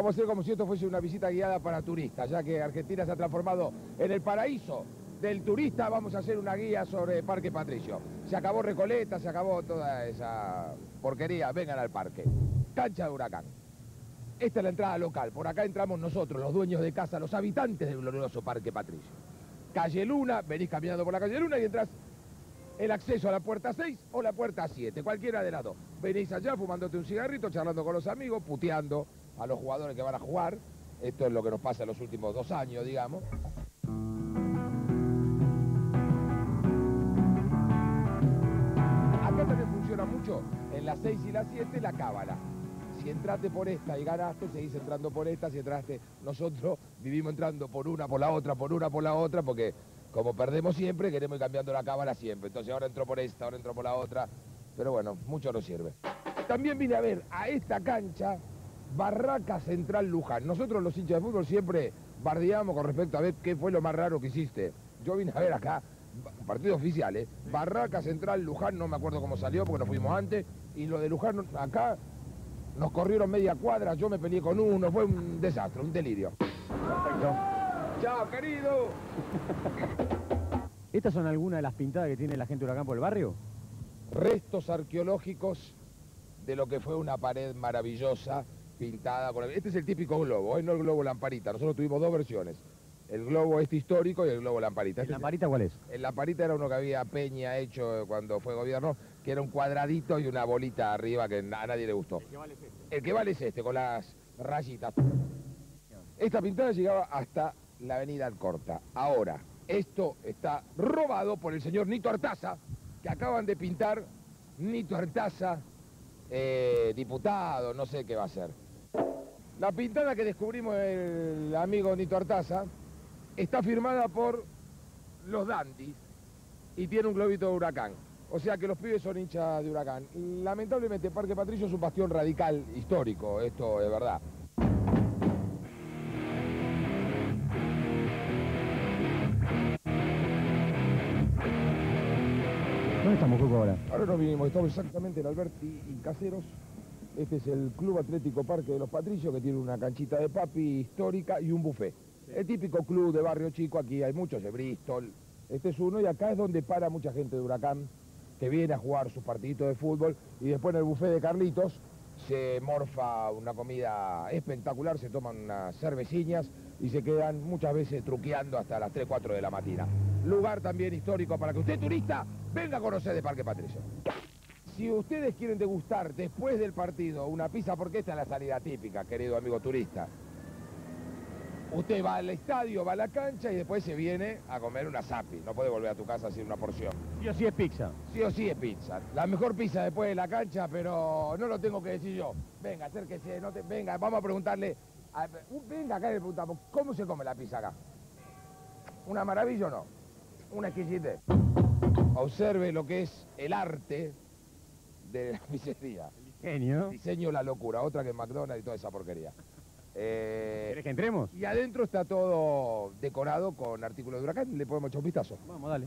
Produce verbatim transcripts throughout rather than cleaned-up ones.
Vamos a hacer como si esto fuese una visita guiada para turistas, ya que Argentina se ha transformado en el paraíso del turista. Vamos a hacer una guía sobre Parque Patricio. Se acabó Recoleta, se acabó toda esa porquería. Vengan al parque. Cancha de Huracán. Esta es la entrada local. Por acá entramos nosotros, los dueños de casa, los habitantes del glorioso Parque Patricio. Calle Luna, venís caminando por la calle Luna y entras el acceso a la puerta seis o la puerta siete, cualquiera de las dos. Venís allá fumándote un cigarrito, charlando con los amigos, puteando a los jugadores que van a jugar. Esto es lo que nos pasa en los últimos dos años, digamos. Acá también funciona mucho, en las seis y las siete, la cábala. Si entraste por esta y ganaste, seguís entrando por esta. Si entraste, nosotros vivimos entrando por una, por la otra, por una, por la otra, porque como perdemos siempre, queremos ir cambiando la cábala siempre. Entonces ahora entró por esta, ahora entró por la otra. Pero bueno, mucho nos sirve. También vine a ver a esta cancha Barraca Central Luján. Nosotros los hinchas de fútbol siempre bardeamos con respecto a ver qué fue lo más raro que hiciste. Yo vine a ver acá, partido oficial, ¿eh? Barraca Central Luján, no me acuerdo cómo salió porque nos fuimos antes. Y lo de Luján acá... Nos corrieron media cuadra, yo me peleé con uno, fue un desastre, un delirio. Perfecto. Chao, querido. ¿Estas son algunas de las pintadas que tiene la gente de Huracán por el barrio? Restos arqueológicos de lo que fue una pared maravillosa pintada con el... Este es el típico globo, ¿eh? No el globo lamparita. Nosotros tuvimos dos versiones. El globo este histórico y el globo lamparita. ¿El este lamparita cuál es? El lamparita era uno que había Peña hecho cuando fue gobierno, que era un cuadradito y una bolita arriba que a nadie le gustó. El que vale es este. El que vale es este, con las rayitas. Esta pintada llegaba hasta la avenida Alcorta. Ahora, esto está robado por el señor Nito Artaza, que acaban de pintar. Nito Artaza, eh, diputado, no sé qué va a hacer. La pintada que descubrimos el amigo Nito Artaza está firmada por los Dandis y tiene un globito de Huracán. O sea que los pibes son hinchas de Huracán. Lamentablemente Parque Patricio es un bastión radical histórico, esto es verdad. ¿Dónde estamos, Coco, ahora? Ahora nos vinimos, estamos exactamente en Alberti y Caseros. Este es el Club Atlético Parque de los Patricios, que tiene una canchita de papi histórica y un buffet. Sí. El típico club de barrio chico, aquí hay muchos de Bristol. Este es uno y acá es donde para mucha gente de Huracán que viene a jugar sus partiditos de fútbol, y después en el buffet de Carlitos se morfa una comida espectacular, se toman unas cerveciñas y se quedan muchas veces truqueando hasta las tres, cuatro de la mañana. Lugar también histórico para que usted, turista, venga a conocer de Parque Patricio. Si ustedes quieren degustar después del partido una pizza, porque esta es la salida típica, querido amigo turista, usted va al estadio, va a la cancha y después se viene a comer una zapi. No puede volver a tu casa sin una porción. Sí o sí es pizza. Sí o sí es pizza. La mejor pizza después de la cancha, pero no lo tengo que decir yo. Venga, acérquese, no te... venga, vamos a preguntarle. A... Venga acá y le preguntamos, ¿cómo se come la pizza acá? ¿Una maravilla o no? Una exquisitez. Observe lo que es el arte de la pizzería. El ingenio. Diseño la locura, otra que McDonald's y toda esa porquería. Eh, ¿Querés que entremos? Y adentro está todo decorado con artículos de Huracán. Le podemos echar un vistazo. Vamos, dale.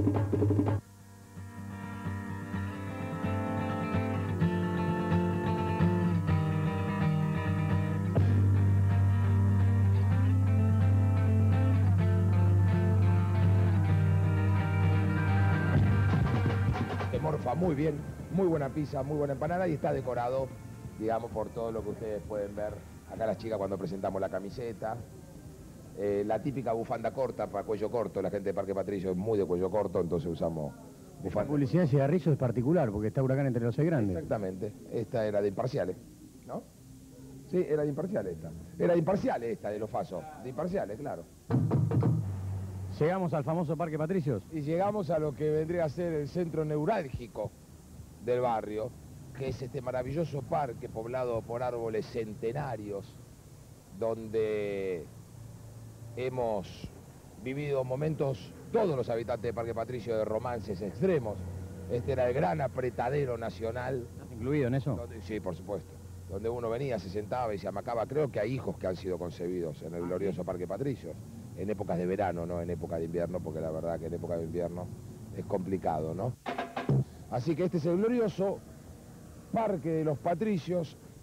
Se morfa muy bien, muy buena pizza, muy buena empanada y está decorado, digamos, por todo lo que ustedes pueden ver. Acá las chicas cuando presentamos la camiseta, eh, la típica bufanda corta para cuello corto. La gente de Parque Patricio es muy de cuello corto, entonces usamos bufanda. La publicidad de cigarrillos es particular, porque está Huracán entre los seis grandes. Exactamente, esta era de Imparciales, ¿no? Sí, era de Imparciales esta. Era de Imparciales esta, de los Fasos. De Imparciales, claro. Llegamos al famoso Parque Patricios. Y llegamos a lo que vendría a ser el centro neurálgico del barrio, que es este maravilloso parque poblado por árboles centenarios, donde hemos vivido momentos, todos los habitantes de Parque Patricio, de romances extremos. Este era el gran apretadero nacional. ¿Estás incluido en eso? Donde, sí, por supuesto. Donde uno venía, se sentaba y se amacaba. Creo que hay hijos que han sido concebidos en el glorioso Parque Patricio, en épocas de verano, no en época de invierno, porque la verdad que en época de invierno es complicado, ¿no? Así que este es el glorioso Parque de los Patricios,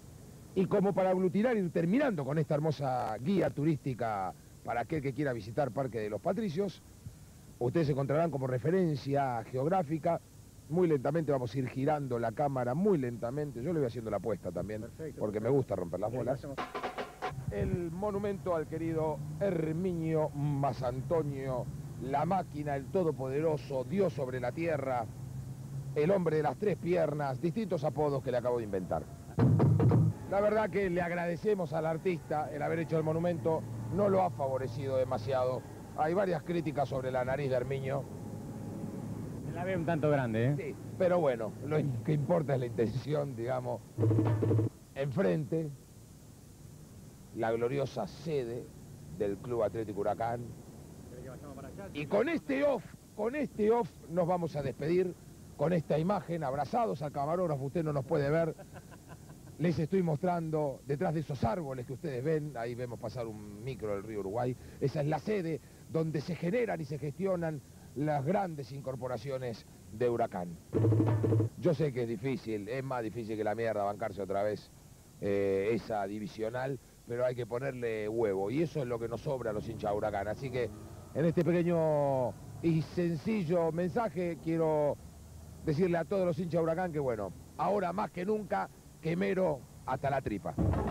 Y como para aglutinar, ir terminando con esta hermosa guía turística para aquel que quiera visitar Parque de los Patricios, ustedes encontrarán como referencia geográfica. Muy lentamente vamos a ir girando la cámara, muy lentamente. Yo le voy haciendo la apuesta también, perfecto, porque perfecto. Me gusta romper las bolas. El monumento al querido Herminio Masantonio, la máquina, el todopoderoso, Dios sobre la tierra, el hombre de las tres piernas, distintos apodos que le acabo de inventar. La verdad que le agradecemos al artista el haber hecho el monumento, no lo ha favorecido demasiado. Hay varias críticas sobre la nariz de Herminio. Se la ve un tanto grande, ¿eh? Sí, pero bueno, lo que importa es la intención, digamos. Enfrente, la gloriosa sede del Club Atlético Huracán. Y con este off, con este off nos vamos a despedir, con esta imagen, abrazados al camarógrafo, usted no nos puede ver. Les estoy mostrando detrás de esos árboles que ustedes ven, ahí vemos pasar un micro del río Uruguay. Esa es la sede donde se generan y se gestionan las grandes incorporaciones de Huracán. Yo sé que es difícil, es más difícil que la mierda bancarse otra vez eh, esa divisional, pero hay que ponerle huevo, y eso es lo que nos sobra a los hinchas de Huracán. Así que en este pequeño y sencillo mensaje quiero decirle a todos los hinchas de Huracán que bueno, ahora más que nunca, quemero hasta la tripa.